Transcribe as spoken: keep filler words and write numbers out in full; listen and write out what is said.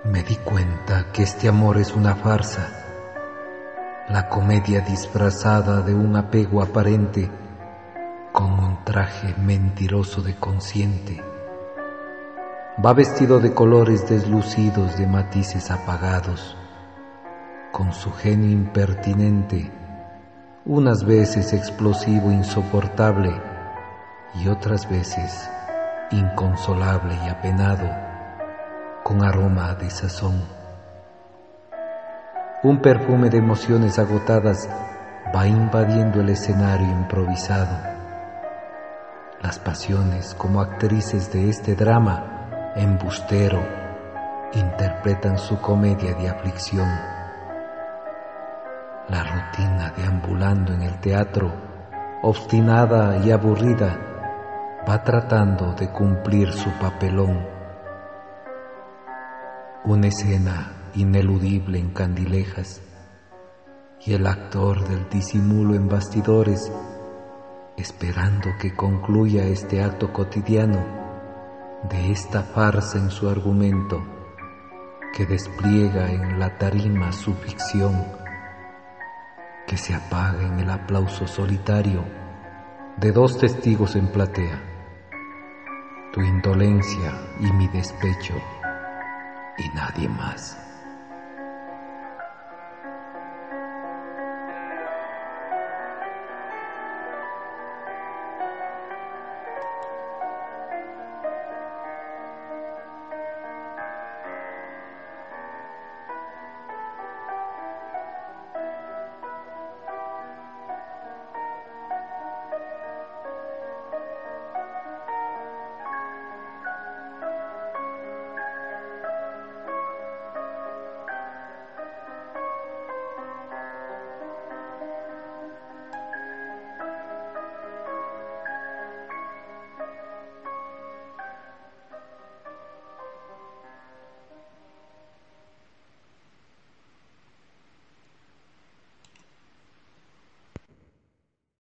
Me di cuenta que este amor es una farsa, la comedia disfrazada de un apego aparente con un traje mentiroso de consciente. Va vestido de colores deslucidos, de matices apagados, con su genio impertinente, unas veces explosivo, insoportable, y otras veces inconsolable y apenado, con aroma de sazón. Un perfume de emociones agotadas va invadiendo el escenario improvisado. Las pasiones, como actrices de este drama embustero, interpretan su comedia de aflicción. La rutina deambulando en el teatro, obstinada y aburrida, va tratando de cumplir su papelón. Una escena ineludible en candilejas, y el actor del disimulo en bastidores, esperando que concluya este acto cotidiano de esta farsa en su argumento, que despliega en la tarima su ficción, que se apaga en el aplauso solitario de dos testigos en platea, tu indolencia y mi despecho, y nadie más.